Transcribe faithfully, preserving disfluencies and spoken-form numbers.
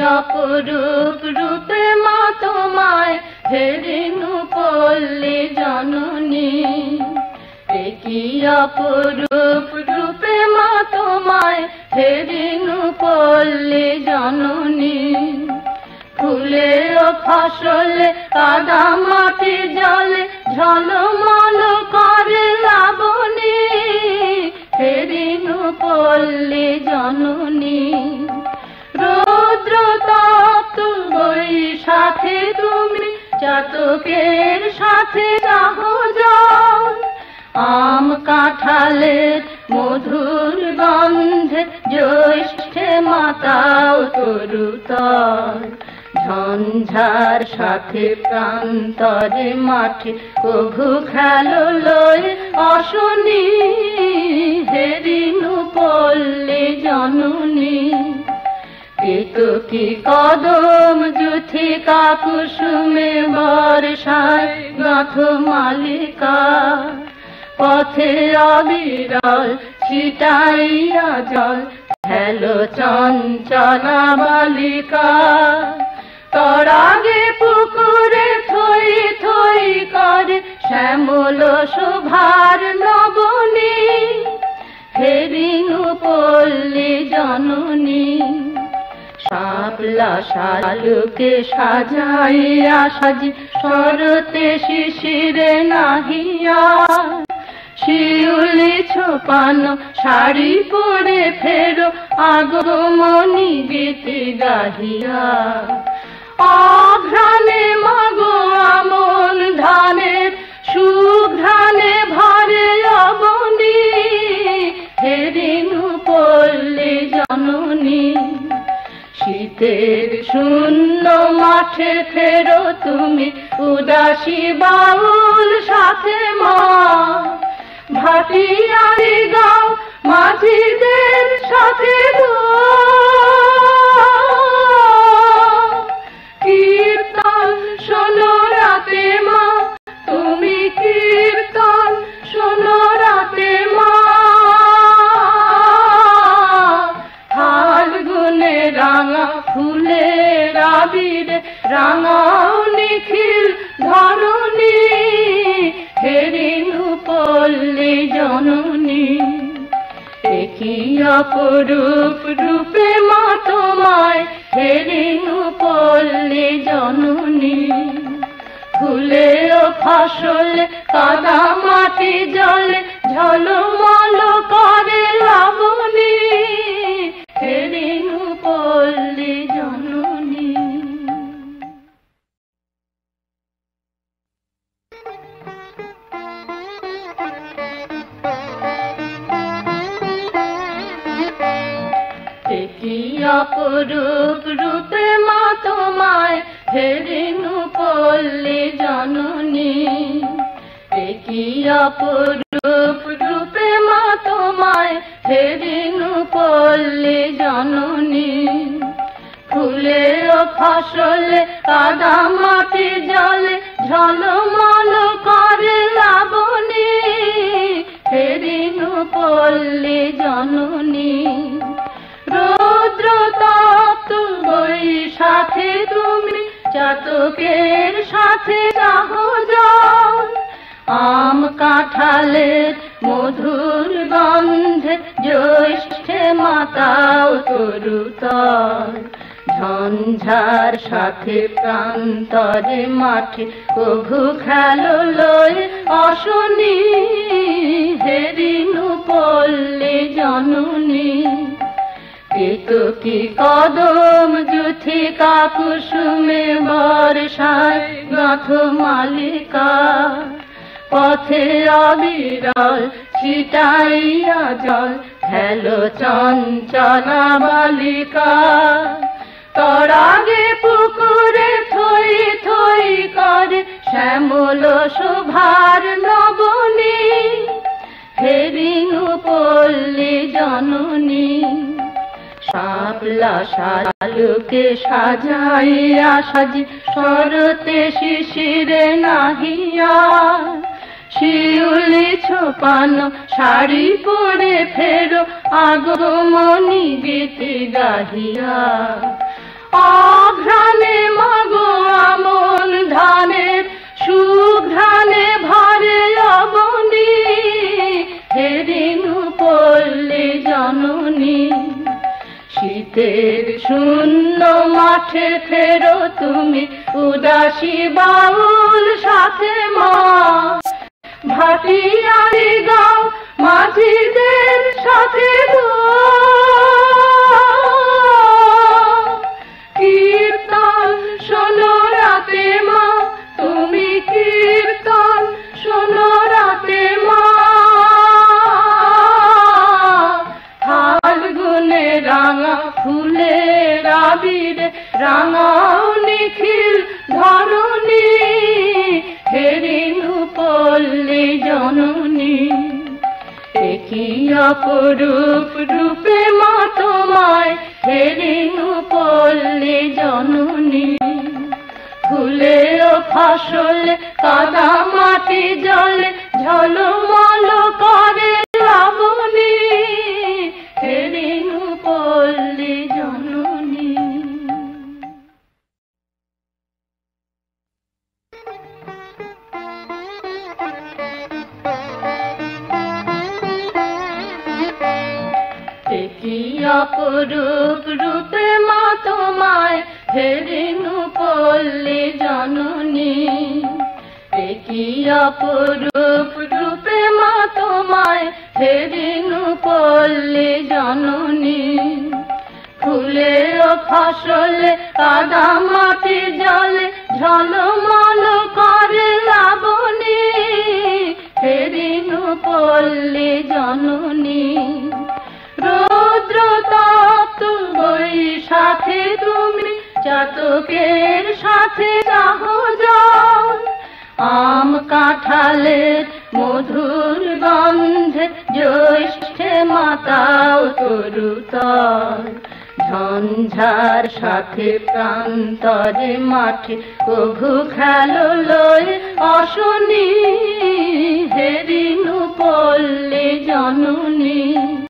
অপরূপ রূপে মা তোমায় হে রেণুপল্লী জননী, কি অপরূপ রূপে মা তোমায় হে রেণুপল্লী জননী। ফুলে ও ফসলে কাদা মাটি জলে ঝলমল করে লাবণী, হে রেণুপল্লী জননী। রৌদ্র তপ্ত বৈশাখে তুমি চাতকের সাথে দাহ জল, আম কাঁঠালের মধুর গন্ধে জ্যৈষ্ঠে মাতাও তরুতল। ঝঞ্ঝার সাথে প্রান্তরে মাঠে কভু খেলো লয়ে অশনি, হে রেণুপল্লী জননী। কেতকী কদম যুথিকা কুসুমে বর্ষায় গাঁথ মালিকা, পথে অবিরল ছিটাইয়া জল খেলো চঞ্চলা বালিকা। তরাগে পুকুরে থই থই করে শ্যামল শোভার নবনী, হে রেণুপল্লী জননী। শাপলা শালুকে সাজাইয়া সাজি শরতে শিশিরে নাহিয়া, শিউলি ছোপানো শাড়ি পরে ফেরো আগমনী গীতি গাহিয়া। অঘ্রাণে মাগো আমন ধানের সুঘ্রাণে ভরে লবণী, হে রেণুপল্লী জননী। শীতের শূন্য মাঠে ফেরো তুমি উদাসী বাউল সাথে মা, ভাটিয়ারি গাও মাঝিদের সাথে কীর্তন শোনো রাতে মা, তুমি কীর্তন শোনো রাতে মা। ফাল্গুনে রাঙা ফুলের আবিরে রাঙাও নিখিল ধরণী, হে রেণুপল্লী জননী। কি অপরূপ রূপে মা তোমায় হে রেণুপল্লী জননী। ফুলে ও ফসলে কাদা মাটি জলে ঝলমল করে লাবণী, হে রেণুপল্লী জননী। কি অপরূপ রূপে মা তোমায় হে রেণুপল্লী জননী, কি অপরূপ রূপে মা তোমায় হে রেণুপল্লী জননী। ফুলে ও ফসলে কাদা মাটি জলে ঝলমল করে লাবণী, হে রেণুপল্লী জননী। রৌদ্র তপ্ত বৈশাখে তুমি চাতকের সাথে দাহ জল, আম কাঁঠালের মধুর গন্ধে জ্যৈষ্ঠে মাতাও তরুতল। ঝঞ্ঝার সাথে প্রান্তরে মাঠে কভু খেলো লয়ে অশনি, হে রেণুপল্লী জননী। কেতকী কদম যুথিকা কুসুমে বর্ষায় গাঁথ মালিকা, পথে অবিরল ছিটাইয়া জল খেলো চঞ্চলা বালিকা। তরাগে পুকুরে থই থই করে শ্যামল শোভার নবনী, হে রেণুপল্লী জননী। শাপলা শালুকে সাজাইয়া সাজি শরতে শিশিরে নাহিয়া, শিউলি ছোপানো শাড়ি পরে ফেরো আগমনী গীতি গাহিয়া। অঘ্রাণে মাগো আমন ধানের সুঘ্রাণে ভরে অবনী হে রেণু পল্লী জননী শীতের শূন্য মাঠে ফেরো তুমি উদাসী বাউল সাথে মা ভাটিয়ারি গাও মাঝিদের সাথে কীর্তন শোনো রাতে মা তুমি কীর্তন শোনো রাতে মা ফাল্গুনে রাঙা ফুলের আবিরে রাঙাও নিখিল ধরণী হে রেণু পল্লী জননী কি অপরূপ রূপে মা তোমায় হে রেণু পল্লী জননী ফুলে ও ফসলে কাদা মাটি জলে ঝলমল করে লাবণী হে রেণু পল্লী জননী। কি অপরূপ রূপে মা তোমায় হে রেণু পল্লী জননী কি অপরূপ রূপে মা তোমায় হে রেণু পল্লী জননী ফুলে ও ফসলে কাদা মাটি জলে ঝলমল করে লাবণী হে রেণু পল্লী জননী রৌদ্র তপ্ত বৈশাখে তুমি চাতকের সাথে যাহ জল আম কাঁঠালের মধুর গন্ধে জ্যৈষ্ঠে মাতাও তরুতল ঝঞ্ঝার সাথে প্রান্তরে মাঠে কভু খেলো লয়ে অশনি হে রেণু পল্লী জননী।